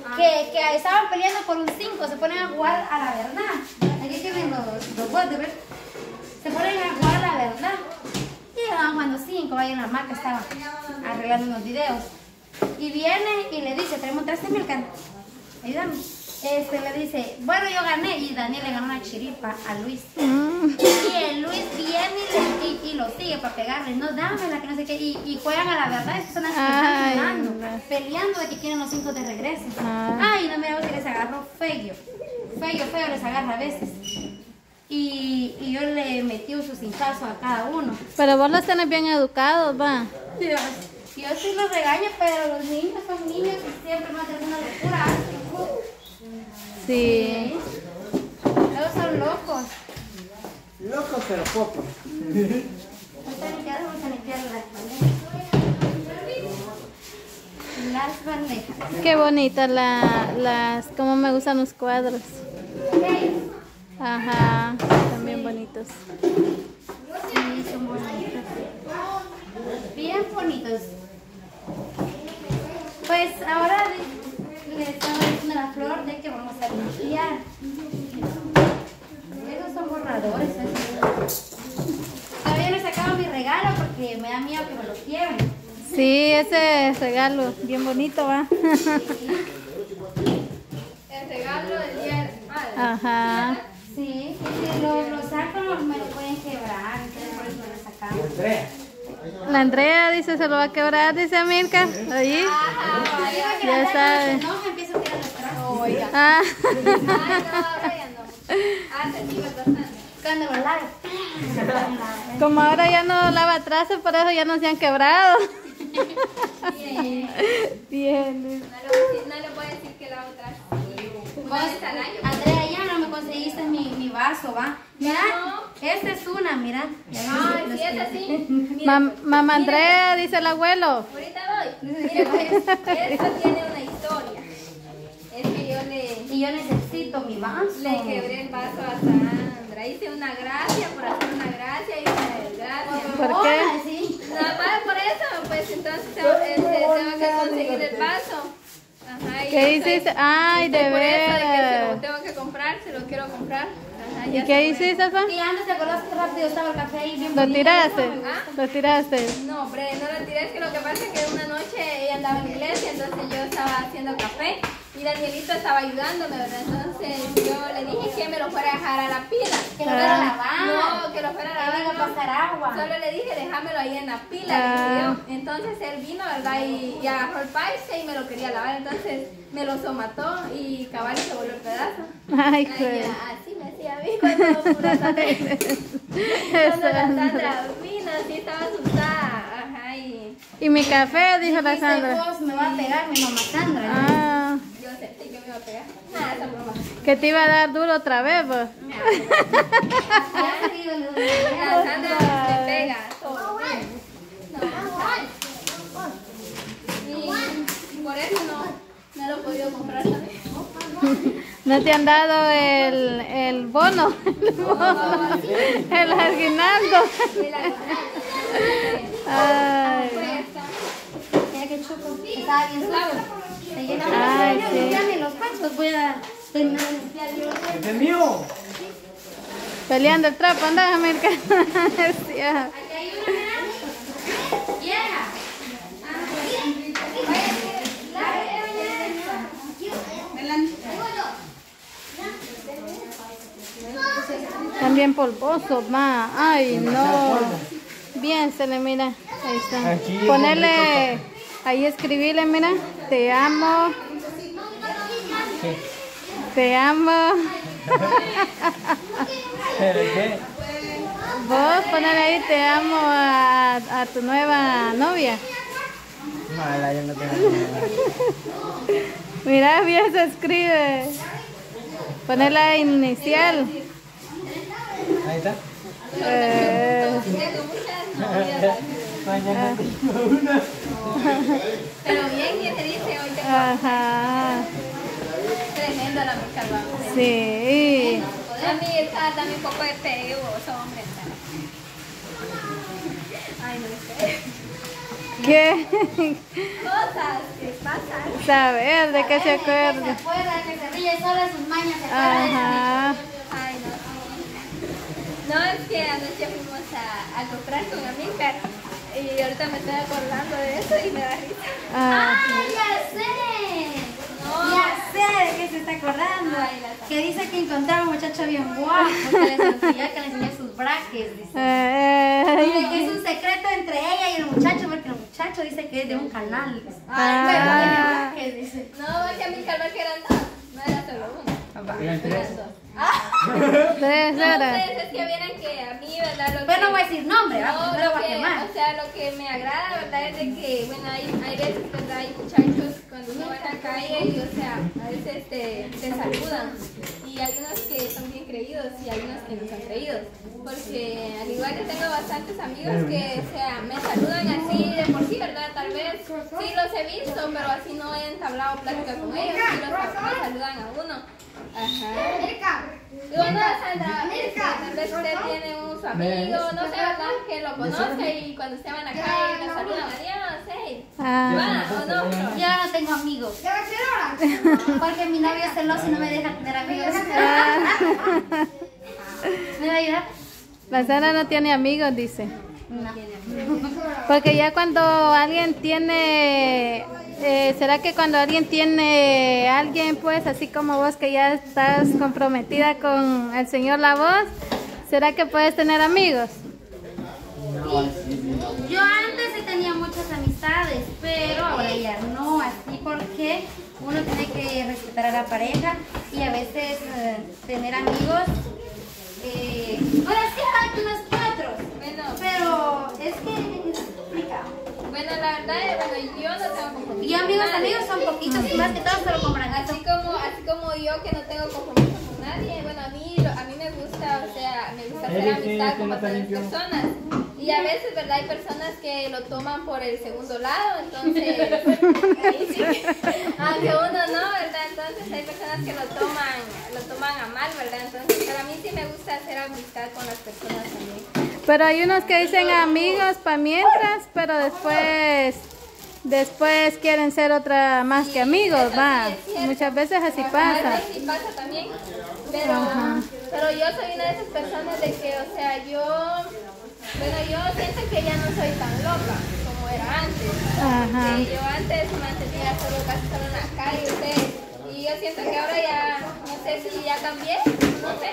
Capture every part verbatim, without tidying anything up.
que, que estaban peleando por un cinco, se ponen a jugar a la verdad. Aquí tienen los, los botes, ¿verdad? Se ponen a jugar a la verdad. Y estaban jugando cinco, ahí en la marca estaban arreglando unos videos. Y viene y le dice, tenemos tres Milkan, ayúdame. Este le dice, bueno, yo gané, y Daniel le ganó una chiripa a Luis. Mm. Y el Luis viene y, y, y lo sigue para pegarle, no, dámela, que no sé qué, y, y juegan a la verdad, esas son las que están jugando, peleando de que quieren los cinco de regreso. Ay, Ay no, mira, vos que les agarró feo, feo, feo les agarra a veces. Y, y yo le metí un cintazo a cada uno. Pero vos los tenés bien educados, va. Dios, yo sí los regaño, pero los niños son niños y siempre más de una locura. Sí. Luego son locos. Locos pero pocos. Vamos a limpiar, vamos a limpiar las bandejas. Las bandejas. Qué bonitas la, las, cómo me gustan los cuadros. Okay. Ajá, también sí. Bonitos. Sí, son bonitos. Bien bonitos. Pues ahora le estaba diciendo a la Flor de que vamos a limpiar. Esos son borradores. Esos. Todavía no he sacado mi regalo porque me da miedo que me lo lleven. Sí, ese regalo, bien bonito, va. Sí. El regalo del día del padre. Ajá. Sí, y si lo, lo saco me lo pueden quebrar, entonces por eso lo sacamos. La Andrea dice se lo va a quebrar, dice Milka. Ahí. Ajá, ya sabe. No, me empiezo a tirar los trastos. Oiga. Ah. Ay, no, ahora ya no. Antes sí, bastante. Cuando lo lave. Como ahora ya no lava trastes, por eso ya no se han quebrado. Bien. Bien. No le voy a decir que la otra. Vos, Andrea, ya no me conseguiste mi, mi vaso, ¿va? Mira, no. Esta es una, mira. Ay, sí, esta sí. Mam, mamá Andrea, dice el abuelo. Ahorita doy. Mira, pues, esto tiene una historia. Es que yo le... Y yo necesito mi vaso. Le quebré el vaso a Sandra. Hice una gracia por hacer una gracia y una desgracia. ¿Por qué? Sí. Nada más por eso, pues entonces tengo, este, tengo que conseguir el vaso. Ajá, y ¿qué hiciste? Ay, de por eso de que se veras. lo tengo que comprar, se lo quiero comprar. Ajá, ¿Y ya qué se hiciste, Fa? Y antes te acordás que rápido estaba el café ahí bien ¿Lo bonito? tiraste? ¿Ah? ¿Lo tiraste? No, hombre, no lo tiré, es que lo que pasa es que una noche ella andaba en la iglesia, entonces yo estaba haciendo café y Danielito estaba ayudándome, ¿verdad? Entonces yo le dije que me lo fuera a dejar a la pila. Que lo fuera a lavar. No, que lo fuera a lavar. Que iba a pasar agua. Solo le dije, déjamelo ahí en la pila. Ah. Dije yo. Entonces él vino, ¿verdad? Y, y agarró el paise y me lo quería lavar, entonces me lo somató y cabal se volvió el pedazo. Ay, Ay, pues. así me hacía a mí cuando pura Sandra. Cuando la Sandra vino, sí estaba asustada. Ajá, y ¿Y mi café? Dijo la Dijiste, Sandra. vos me va a pegar mi mamá Sandra. Ah, yo sentí que me iba a pegar. Nada, esa broma. que te iba a dar duro otra vez, pues. Ya ha salido el La Sandra me pega todo. No, y por eso no, no lo he podido comprar también. ¿No te han dado el, el bono? El bono, el aguinaldo. Ay. Mira que choco. Estaba bien suave. Se llena de Ay, los sí. limpiame los panchos. Voy a terminar de limpiar yo. ¡Es el mío! Peleando el trapo, anda, Mirka. Sí, ah. Aquí hay una, mira. Yeah. También polvoso, ma. Ay, no. Bien, se le mira. Ahí está. Aquí, Ponerle, ahí escribirle, mira. Te amo. ¿Qué? Te amo. ¿Pero qué? Vos ponerle ahí, te amo a, a tu nueva novia. Mala, yo no tengo nada. Mira, bien se escribe. Poner la inicial. Ahí está. Eh, Tengo muchas novias. Mañana tengo una. Pero bien, ¿quién te dice? Hoy tengo ajá. tremenda la mucha barba. Sí. A mí está también un poco de pegoso, hombre. Ay, no sé. ¿Qué? Cosas que pasan. saber de qué se Se acuerda. acuerda que se ríe sola sus mañas, se acuerda. Ajá. Ay, no, sí. No, es que anoche fuimos a, a comprar con Amílcar y ahorita me estoy acordando de eso y me da risa. Ah, ¡Ah, ya sé! No. Ya sé de qué se está acordando. Ay, la- Que dice que encontraba un muchacho bien guapo, que le enseñó, que le enseñó sus braques, dice. eh, Dice que es un secreto entre ella y el muchacho, porque el muchacho dice que es de un canal. Dice. Ah. Pero tiene braques, dice. No, es que Amílcar no que eran dos, no era solo uno. Eran tres. Eran dos. tres No, horas. ustedes es que vieran que a mí, ¿verdad? Lo Pero no que- voy a decir nombre, ¿verdad? No, Porque no lo lo voy a que, quemar. o sea, lo que me agrada, ¿verdad? Es de que, bueno, hay, hay veces, ¿verdad? Hay muchachos cuando uno va en la calle y, o sea, a veces te, te saludan. Y hay unos que son bien creídos y hay unos que no son creídos. Porque al igual que tengo bastantes amigos que, o sea, me saludan así de por sí, ¿verdad? Tal vez sí los he visto, pero así no he entablado plática con ellos. Sí los me saludan a uno. Ajá. Digo, no, Sandra, este, tal vez usted tiene un su amigo, no sé, ¿verdad? Que lo conoce y cuando se va en la calle le saludan, adiós, hey. Ah, Va, o no. Yo no tengo amigos. Porque mi novio es celoso y no me deja tener amigos. ¿Me va a ayudar? la Sara no tiene amigos, dice. No. Porque ya cuando alguien tiene, eh, ¿será que cuando alguien tiene alguien, pues, así como vos que ya estás comprometida con el Señor la voz, ¿será que puedes tener amigos? Yo antes sí tenía muchas amistades, pero ahora ya no, así porque uno tiene que respetar a la pareja y a veces eh, tener amigos. Eh, ahora sí hay unos que otros, Bueno, pero es que es complicado. bueno, la verdad, eh, bueno, yo no tengo compromiso. Y yo amigos, con nadie. amigos son poquitos y más que todo solo con Así como, así como yo que no tengo compromiso con nadie, bueno, a mí, lo- a mí me gusta, o sea, me gusta hacer Eric, amistad que con no está otras limpio. personas. Y a veces, ¿verdad? Hay personas que lo toman por el segundo lado, entonces, ahí sí, aunque uno no, ¿verdad? Entonces hay personas que lo toman, lo toman a mal, ¿verdad? Entonces, para mí sí me gusta hacer amistad con las personas también. Pero hay unos que dicen amigos para mientras, pero después, después quieren ser otra más que amigos, Eso va. sí es cierto. Muchas veces así Ajá, pasa. eso sí pasa también. Pero, pero yo soy una de esas personas de que, o sea, yo, bueno, yo siento que ya no soy tan loca como era antes. Ajá. Que yo antes me mantenía solo, casi solo en la calle, ustedes. Y yo siento que ahora ya, no sé si ya cambié, no sé.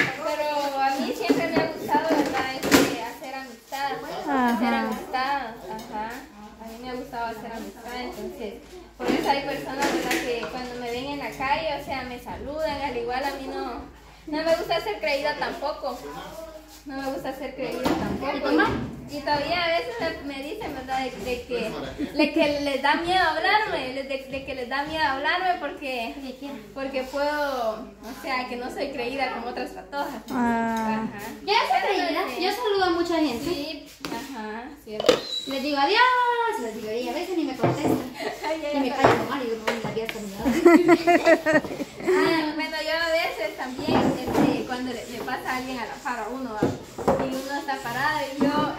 Pero a mí siempre me ha gustado, ¿verdad? Este, hacer amistad. Hacer Ajá. amistad, ajá. A mí me ha gustado hacer amistad, entonces, por eso hay personas, ¿verdad? Que cuando me ven en la calle, o sea, me saludan, al igual a mí no, no me gusta ser creída tampoco. No me gusta ser creída tampoco. Y, y todavía a veces me, me dicen, ¿verdad? De, de que, de que les da miedo hablarme, de, de que les da miedo hablarme porque, porque puedo, o sea, que no soy creída como otras patojas. Ah. Ajá. Yo soy creída, yo saludo a mucha gente. Sí, ajá, cierto. Les digo adiós, les digo y a veces ni me contestan. Ay, Y ay, me ay. callo con algo, no me había terminado. Ah, bueno, yo a veces también, este, cuando le, le pasa a alguien a la par a uno, ¿va? Y uno está parado y yo,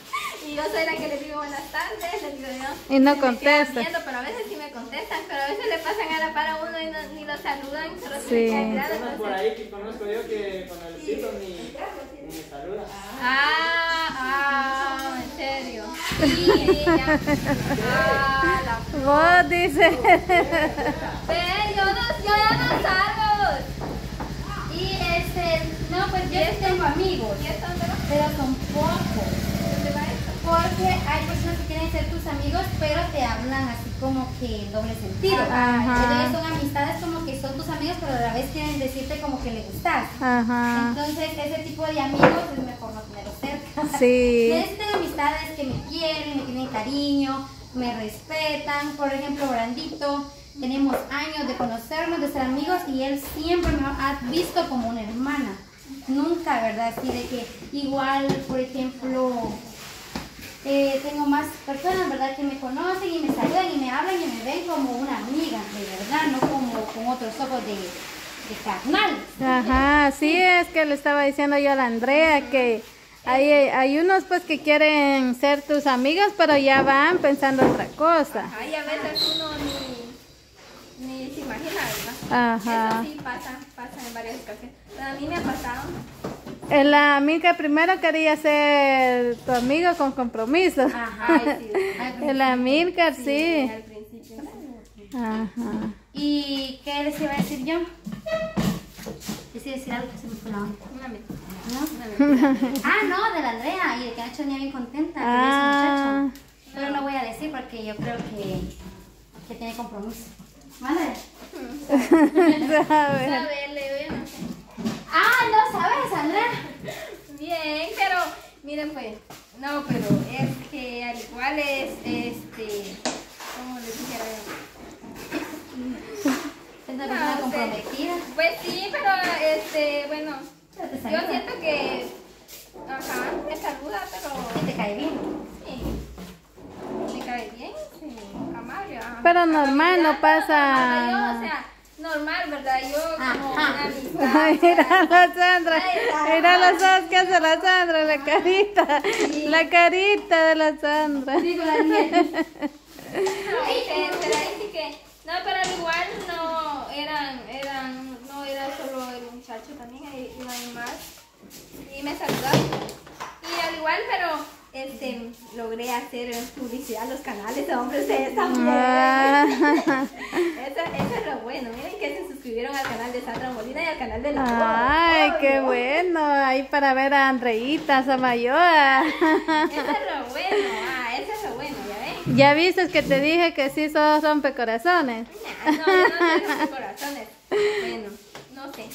y yo soy la que le digo buenas tardes, le digo yo. Y no se me quedan contesta. viendo, pero a veces sí me contestan, pero a veces le pasan a la par a uno y no, ni lo saludan, solo se Sí. me quedan mirando, Personas por entonces- ahí que conozco yo que con el pito ni, ni me saludan. Ah, ah, en serio. Sí, ya. Ah, la Vos dices. Ve, yo no, yo ya no salgo. Y este, no, pues yo sí tengo amigos, ¿Y esto dónde va? pero son pocos. ¿Dónde va esto? Porque hay personas que quieren ser tus amigos, pero te hablan así como que en doble sentido. Ajá. Entonces son amistades como que son tus amigos, pero a la vez quieren decirte como que le gustas. Ajá. Entonces ese tipo de amigos es mejor no tenerlos cerca. Sí. Necesitan amistades que me quieren, me tienen cariño, me respetan. Por ejemplo, Brandito, tenemos años de conocernos, de ser amigos y él siempre me ha visto como una hermana. Nunca, ¿verdad? Así de que igual, por ejemplo, eh, tengo más personas, ¿verdad? Que me conocen y me saludan y me hablan y me ven como una amiga, de verdad, no como con otros ojos de, de carnal. Ajá, sí, es que le estaba diciendo yo a la Andrea que hay, hay unos pues que quieren ser tus amigos, pero ya van pensando otra cosa. Ay, a veces uno ni, Ajá. Eso sí pasa, pasa en varias ocasiones. Pero a mí me ha pasado. El amiga primero quería ser tu amigo con compromiso. Ajá. Ay, sí. El amiga, Sí, sí. al principio. Ajá. ¿Y qué les iba a decir yo? Les iba a decir algo que se me fue la onda. Una mentira. ¿No? Una mentira. Ah, no, de la Andrea y de que Nacho venía bien contenta. Que Ah. ese muchacho. Pero no voy a decir porque yo creo que, que tiene compromiso. ¿Vale? A ver. Sabe, Leo, yo no sé. Ah, no sabes, Andrea. Bien, pero miren pues, no, pero es que al igual es, este, ¿cómo les dijera yo? Es una No, persona sé. comprometida. Pues sí, pero este, bueno, Pero te yo saluda. siento que, ajá, me saluda, pero Que te cae bien. sí, me cae bien, sí, amable. ajá. Pero normal, no Amabilidad, pasa- no, yo, o sea, normal, ¿verdad? Yo como Ajá. una amistad. Mira la Sandra, Ay, mira los ojos que hace la Sandra, la carita, la carita de la Sandra. Digo, Daniel. No, este, pero ahí sí que, no, pero al igual no eran, eran, no era solo el muchacho, también ahí iban más y me saludaron. Y al igual, pero este, logré hacer publicidad a los canales de hombres ustedes también. Ah. Eso, eso es lo bueno, miren que se suscribieron al canal de Sandra Molina y al canal de la Ay, Voz, qué obvio. bueno, ahí para ver a Andreita Samayoa. Eso es lo bueno, ah, eso es lo bueno, ¿ya ven? Ya viste que te dije que sí sos rompecorazones. No, yo no tengo mis corazones. Bueno, no sé.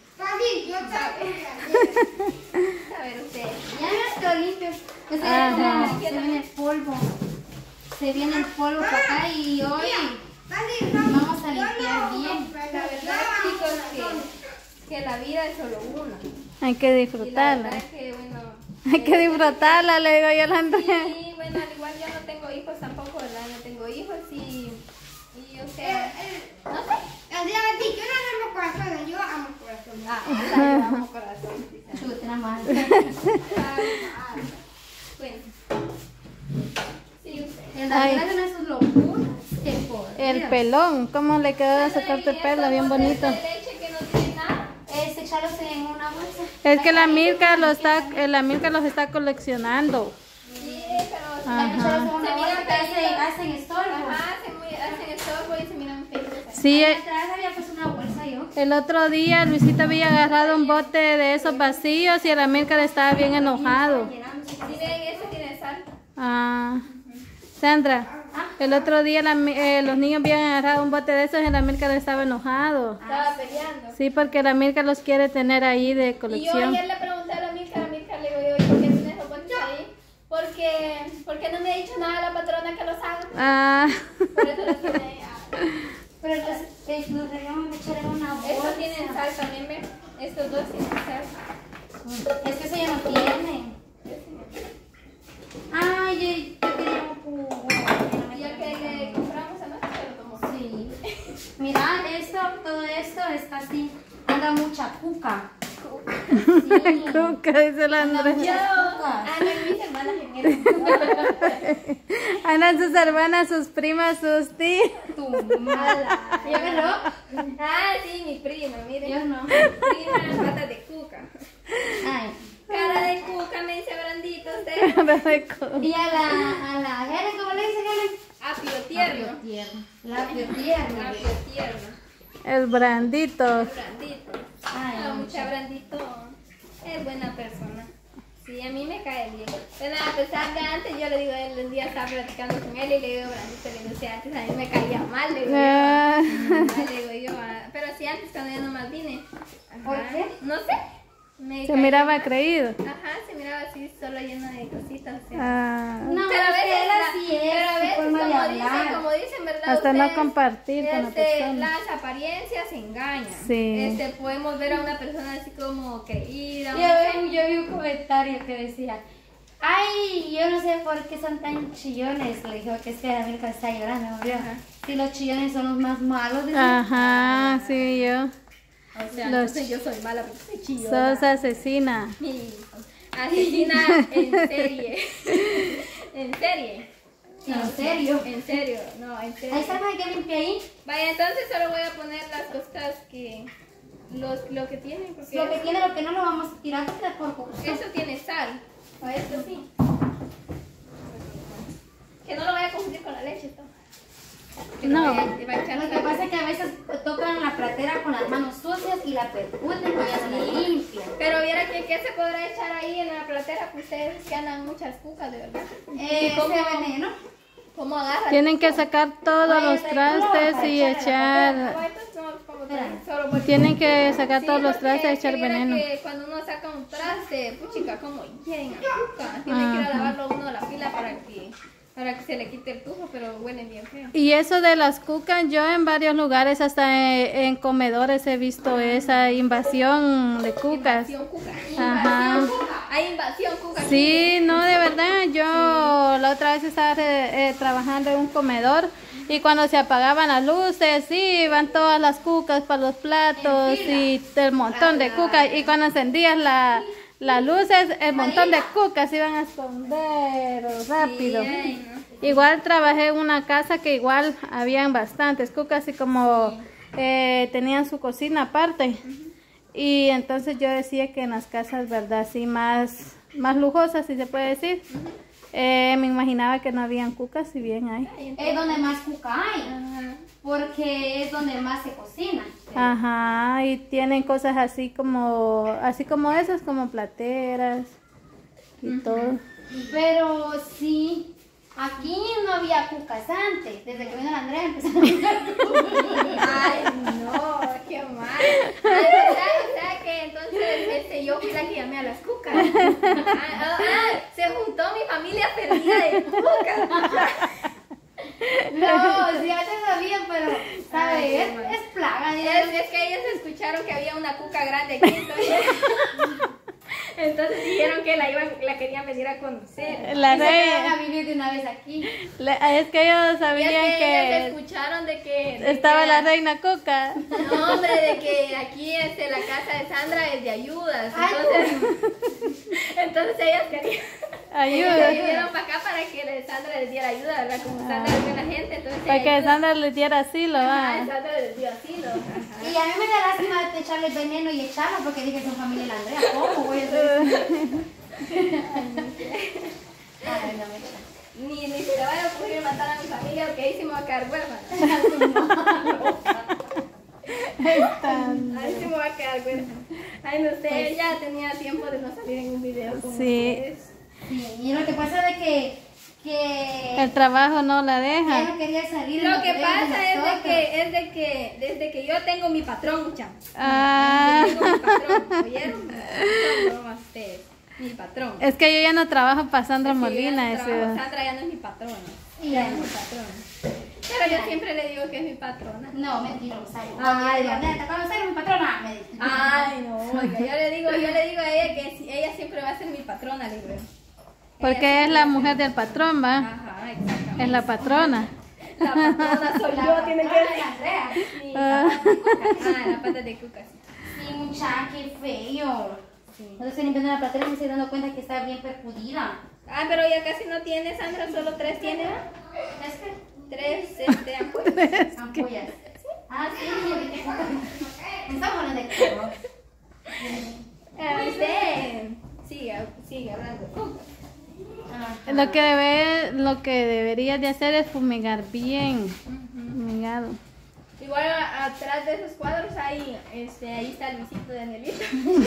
A ver usted. Ya no estoy limpio. Es que Ajá. se viene polvo. Se viene el polvo para acá y hoy vamos a limpiar bien. La verdad, chicos, que, que la vida es solo una. Hay que Y la disfrutarla. verdad es que, bueno. Hay que disfrutarla, le digo yo a la Andrea. Sí, bueno, al igual yo no tengo hijos tampoco, ¿verdad? No tengo hijos y. Y o sea. No sé. Ah, ala, yo amo corazón. Chuta, nada más. Ah, ah. Bueno. Sí, usted. En Ay. realidad son sus locuras. Qué poder. El pelón, ¿cómo le quedó de sacarte pelo? Bien bonito. De leche que no tiene nada. Es echarlos en una bolsa. Es que la Mirka lo está, eh, la Mirka los está coleccionando. Sí, pero Ajá. Echarlos en una Se bolsa miran que hacen, feitos. hacen estorbo. Ajá, hacen, muy, hacen estorbo y se miran feitos. Sí, Ahí eh, atrás había pues una bolsa yo. el otro día Luisito había agarrado un bote de esos vacíos y el América estaba bien enojado. Si ven, ese tiene sal. Ah, Sandra, el otro día la mi- eh, los niños habían agarrado un bote de esos y el América estaba enojado. Estaba peleando. Sí, porque la América los quiere tener ahí de Y yo colección. ayer le pregunté a la Mirka, a la Mirka le digo, yo, ¿y por qué tienes los botes ahí? Porque, porque no me ha dicho nada la patrona que los haga. Ah, Por eso los tiene ahí. Ah. Pero entonces eh, nos deberíamos de echar en una bolsa. Estos tienen sal también, ¿ven? Estos dos tienen sal. Es que eso ya no tiene. Ay, yo, yo quería un jugo. Y el que le compramos anoche se lo tomó. Sí. Mira, esto, todo esto está así. Anda mucha cuca. Sí. Cuca, dice la Anda Andrea. muchas cucas. Ah, no, mis hermanas en eso. Andan sus hermanas, sus primas, sus tías. Tu mala. ¿Yo me lo? Ah, sí, mi prima, miren. Yo no. Prima, patas de cuca. Ay. Cara de cuca, me dice Brandito usted. Y a la, a la Helen, ¿cómo le dice Helen? Apio tierno. Tierno. Lapio tierno. Apio tierno. El Brandito. Brandito. Ay, Ah, mucha Brandito. Es buena persona. Sí, a mí me cae bien. Bueno, a pesar de antes, yo le digo, él un día estaba platicando con él y le digo, Brandito, le digo, sí, antes a mí me caía mal, le digo yo. Ah, Ah, le digo yo, ah, pero sí, antes cuando yo nomás vine. Ajá. ¿Por qué? No sé. Me se caía miraba mal. creído. Ajá, se miraba así, solo lleno de cositas. O sea. Ah, No, Pero a es que veces, él la- así es, pero a su veces forma de como dicen, hablar. como dicen, ¿verdad? hasta no Ustedes, compartir con la este, persona. las apariencias engañan. Sí. Este, podemos ver a una persona así como creída. Yo vi, yo vi un comentario que decía, ay, yo no sé por qué son tan chillones. Le dijo que es que América está llorando, ¿no? Si los chillones son los más malos. dice. Ajá, sí, yo. O sea, Los- entonces yo soy mala porque soy chillona. Sos asesina. Sí. Asesina en serie. En serie. En serio. En serio, no, en serio. Ahí sabes que limpia ahí. Vaya, entonces solo voy a poner las cosas que... Los, lo que tiene, porque Lo que eso, tiene, lo que no lo vamos a tirar porque es por gusto. eso tiene sal. O esto sí. Que no lo vaya a confundir con la leche, esto. Que No. le vaya- le vaya a echar Lo que sal. pasa es que a veces tocan la platera con las manos sucias y la percuten y ya se la limpian. Pero viera que qué se podrá echar ahí en la platera, pues ustedes que andan muchas cucas, de verdad. Eh, ¿Cómo, ese veneno. ¿Cómo agarran? Tienen que sacar todos Vaya, los de trastes color, y para echar... No, entonces no, como tal, solo porque- Tienen que sacar Sí, todos los porque trastes y es que echar viera veneno. que cuando uno saca un traste, puchica, como hieren a cuca. Tiene que ir a Ajá. lavarlo uno a la pila para que, para que se le quite el tufo, pero huele bien feo. Y eso de las cucas, yo en varios lugares, hasta en, en comedores he visto esa invasión de cucas. Invasión cuca. Ajá. Invasión cuca. Hay invasión cuca. Sí, no, de verdad, yo la otra vez estaba eh, eh, trabajando en un comedor y cuando se apagaban las luces, sí, iban todas las cucas para los platos y el montón de cucas y cuando encendías la, las luces, el montón de cucas iban a esconder rápido. Sí, ay, no. Igual trabajé en una casa que igual habían bastantes cucas y como eh, tenían su cocina aparte. Y entonces yo decía que en las casas, verdad, sí, más, más lujosas, si se puede decir, eh, me imaginaba que no habían cucas, si bien hay. Ay, Es donde más cuca hay. Ajá. Porque es donde más se cocina. Ajá, y tienen cosas así como, así como esas, como plateras y todo. Pero sí, aquí no había cucas antes. Desde que vino la Andrea empezaron a haber cucas. Ay, no, qué mal. Ay, o sea, o sea que entonces este, yo fui la que llamé a las cucas. Ah, ah, ah, se juntó mi familia perdida de cucas. No, sí, antes sabía, pero, ¿sabe? Ay, Es, qué mal. es plaga. Es, digamos. es que ellos escucharon que había una cuca grande aquí, entonces, entonces dijeron que la, iban, la querían venir a conocer. La Y se quedaron a rey, vivir de una vez aquí. la- es que ellos Y es sabían que ellos que escucharon de que... de estaba que- la reina Cuca. No, hombre, de que aquí este, la casa de Sandra es de ayudas. Ay, Entonces, entonces ellas querían... Se Ayuda. vinieron para acá para que la Sandra les diera ayuda, ¿verdad? Como Sandra es buena gente, entonces... Para que ayuda. Sandra le diera asilo, Ah, va. Sandra les dio asilo. Ajá. Y a mí me da lástima de echarle veneno y echarlo porque dije son familia de la Andrea. ¿Cómo voy a hacer eso? Ay, no me Ni, ni se le vaya a ocurrir matar a mi familia porque ahí sí me va a quedar huérfana. Ahí sí me va a quedar huérfana. Ay, no sé, ya tenía tiempo de no salir en un video como Sí. ustedes. Sí, y lo que pasa es que, que El trabajo no la ella deja. no quería salir. en Lo los que videos de pasa es de nosotros. que, es de que desde que yo tengo mi patrón, mucha. Ah. Yo tengo mi patrón, ¿oyeron? No, no, ustedes. Mi patrón. Es que yo ya no trabajo para Sandra Sí, yo Molina. ya no trabajo. ese- Sandra ya no es mi patrona. Y Ya ya es mi patrona. Pero yo siempre le digo que es mi patrona. No, mentirosa. Ay, Ay, Andrea, ¿te conocer mi patrona? Me dice. Ay, no, oiga, yo le digo, yo le digo a ella que si- ella siempre va a ser mi patrona, le digo. Porque es la mujer del patrón, va. Ajá, exactamente. Es la patrona. La patrona soy La yo, tiene que patrona de ser. Andrea. Sí, Ah. la pata de cuca. Ah, la pata de cuca, sí. Sí, muchacha, qué feo. No estoy limpiando la platera y me estoy dando cuenta que está bien percudida. Ah, pero ya casi no tiene, Sandra, solo tres tiene, ¿va? ¿Es que? Tres, este, ampollas. Ampollas. Ah, sí. Estamos hablando de cuco. Ah, usted sigue, sigue hablando. Ah, Lo que debe, lo que deberías de hacer es fumigar bien. Fumigado. Igual a- atrás de esos cuadros ahí, este, ahí está el visito de Angelita.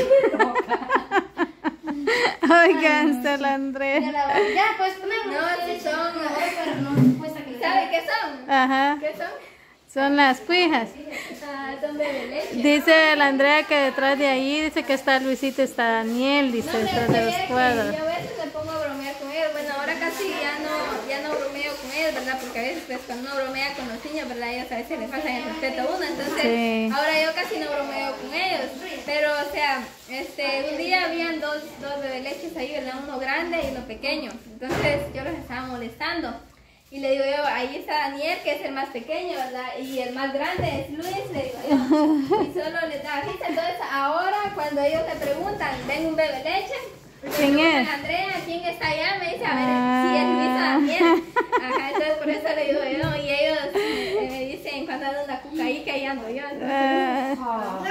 Oigan, la Ya, Andrea. la, ya, pues ponemos. No, sí son. Pero no cuesta que le ¿Sabe qué son? Ajá. ¿Qué son? Son las cuijas. Ah, son bebé leche. Dice la Andrea que detrás de ahí dice que está Luisito, está Daniel, dice No, detrás pero de los que cuadros. yo a veces me pongo a bromear con ellos. Bueno, ahora casi ya no, ya no bromeo con ellos, ¿verdad? Porque a veces pues, cuando uno bromea con los niños, ¿verdad? Ellos a veces le faltan el respeto a uno. Entonces, Sí. ahora yo casi no bromeo con ellos. Pero, o sea, este, un día habían dos, dos bebé leches ahí, ¿verdad? Uno grande y uno pequeño. Entonces, yo los estaba molestando. Y le digo yo, ahí está Daniel, que es el más pequeño, ¿verdad? Y el más grande es Luis, le digo yo. Y solo les da risa. Entonces, ahora cuando ellos te preguntan, ¿ven un bebé leche? ¿Quién es? Andrea, ¿quién está allá? Me dice, a ver, Ah. si es Luisa también. Ajá, entonces por eso le digo yo. Y ellos eh, me dicen, cuando ando una cuca ahí, que ahí ando yo. Entonces, Ah, Oh.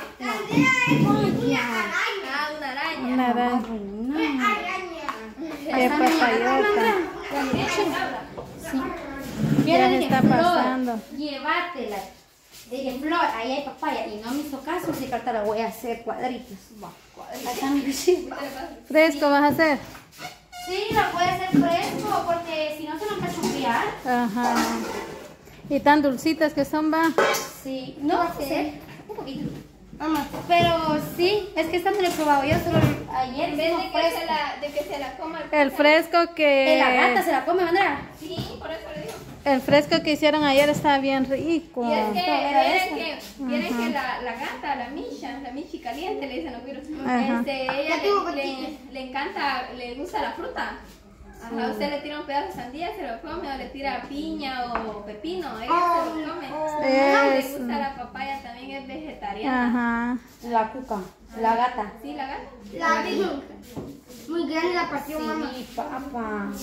ah, una araña. una araña. No. Qué papayota. Sí. Ya Yo le se dije, está Flor, pasando. llévatela. Le dije, Flor, ahí hay papaya. Y no me hizo caso, si carta la voy a hacer cuadritos. Ahí está mi cuchillo. ¿Fresco vas a hacer? Sí, lo puede hacer fresco, porque si no se lo empieza a enfriar. Ajá. Y tan dulcitas que son, va. Sí, no sé, un poquito. Vamos. Pero sí, es que esta me lo he probado yo solo ayer. En vez de hicimos que, se fresco. la, de que se la coma El fresco Eh, La gata que se la come, Andrea. Sí, por eso le digo. el fresco que hicieron ayer estaba bien rico. Y es que Era miren esa. que, miren que la, la gata, la Misha, la Michi caliente, le dicen los virus. Ajá. Este, ella le, le, le encanta, le gusta la fruta. Ajá, usted le tira un pedazo de sandía, se lo come, o le tira piña o pepino, ella se lo come. Le Eso. gusta la papaya, también es vegetariana. Ajá. La cuca, la gata. Sí, la gata. La vi muy grande la partió Sí, mamá. papá.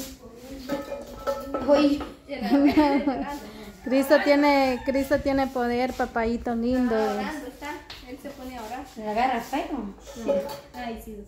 Uy, Cristo tiene, Cristo tiene poder, papayito lindo. Orando está, él se pone a orar. la agarra feo. Ay, sí.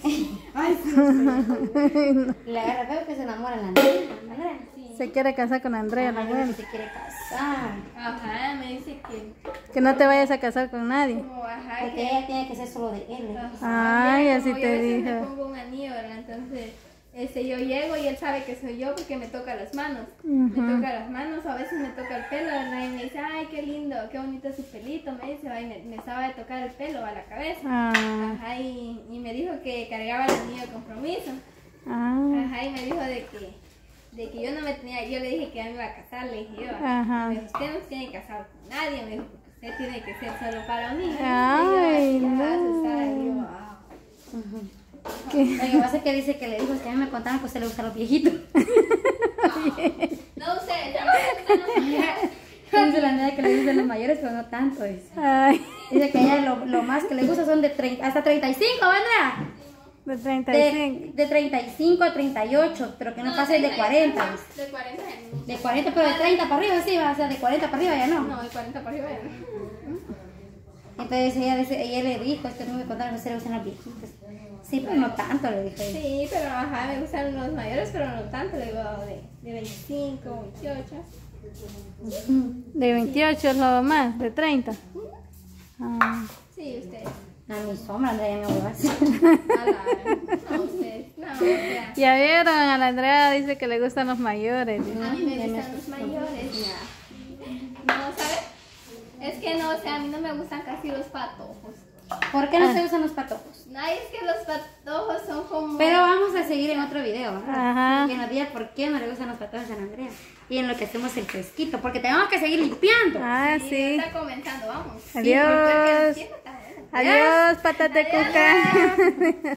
La agarra feo que se enamora la Andrea. Andrea. Se quiere casar con Andrea, la Andrea buena. se quiere casar. Ajá, me dice que Que no te vayas a casar con nadie. como, ajá, Porque que ella tiene que ser solo de él. ¿eh? Ay, Como así yo te a veces dijo. me pongo un anillo, ¿verdad? Entonces, este, yo llego y él sabe que soy yo porque me toca las manos. Ujú. Me toca las manos, o a veces me toca el pelo, ¿verdad? Y me dice, ay, qué lindo, qué bonito su pelito. Me dice, ay, me, me sabe de tocar el pelo a la cabeza. Ah, Ajá, y, y me dijo que cargaba el anillo de compromiso. ah, Ajá, y me dijo de que, de que yo no me tenía, yo le dije que ya me iba a casar, le dije yo. Ajá. Me dijo, usted no se tiene que casar con nadie, me dijo, porque usted tiene que ser solo para mí. Ay, y yo, no. así, ya, asustada, y yo, ah. ¿qué? Lo que pasa es que dice que le dijo, es que a mí me contaron que usted le gustan los viejitos. No sé, ya me gustan los mayores. Dice la Andrea que le gustan los mayores, pero no tanto. Dice, Ay, dice que a ella lo, lo más que le gusta son de treinta, hasta treinta y cinco, Andrea. de treinta y De, cinco. de treinta y cinco a treinta y ocho, pero que no, pase de cuarenta. dice. De cuarenta años. De cuarenta, pero de treinta para arriba, sí, o sea, de cuarenta para arriba ya no. No, de cuarenta para arriba. ya no. Entonces ella, dice, ella le dijo, es que no me contaron que usted le gustan los viejitos. Sí, pero no tanto, le dijo ella. Sí, pero ajá, me gustan los mayores, pero no tanto, le digo de, de veinticinco, veintiocho. De veintiocho es lo más, de treinta. Ah, Sí, ustedes. A mi sombra, Andrea, ya me voy a hacer. A la, no, ustedes. No, o sea, ya vieron, a la Andrea dice que le gustan los mayores. dice. a mí me gustan los mayores. No, ¿sabes? Es que no, o sea, a mí no me gustan casi los patojos. ¿Por qué no se usan los patojos? No, es que los patojos son como... Pero vamos a seguir en otro video, ¿verdad? Ajá. Que nos diga por qué no le gustan los patojos a San Andrea. Y en lo que hacemos el fresquito, porque tenemos que seguir limpiando. Ah, Sí, sí. está comenzando, vamos. Adiós. Sí, porque- Adiós, patate cuca.